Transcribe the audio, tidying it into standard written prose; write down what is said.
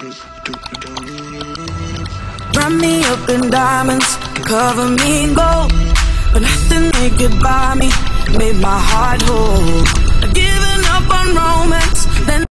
Wrap me up in diamonds, cover me in gold, but nothing they could buy me made my heart whole. Giving up on romance, then